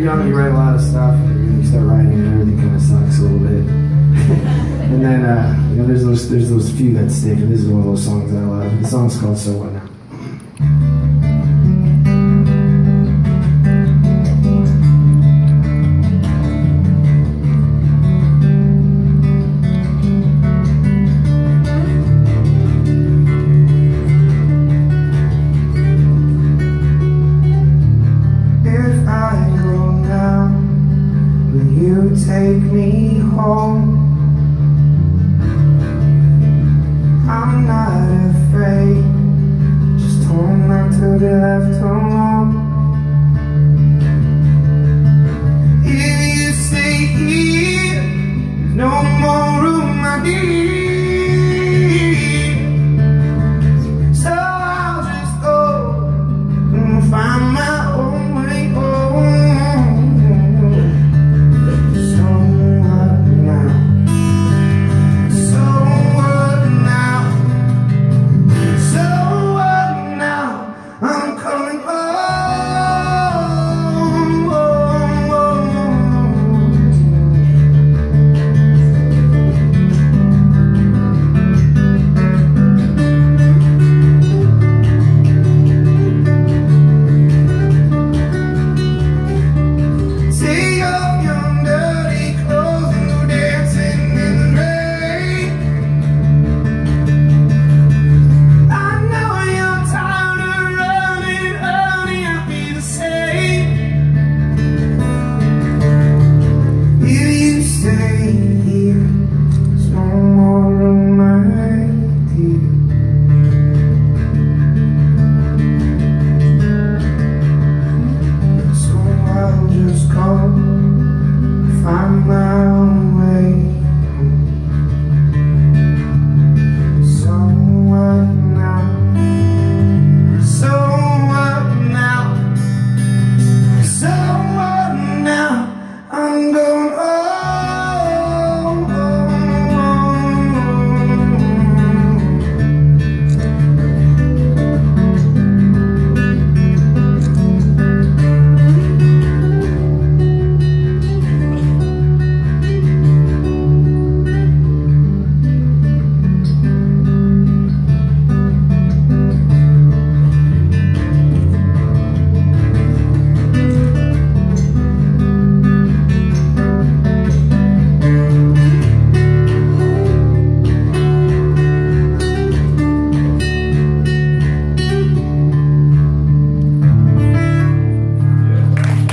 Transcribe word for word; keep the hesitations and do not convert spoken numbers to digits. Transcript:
young, you write a lot of stuff, and you start writing, and everything kind of sucks a little bit. And then, uh, you know, there's those, there's those few that stick, and this is one of those songs that I love. The song's called So What Now? Take me home. I'm not afraid. Just hold on to the left alone.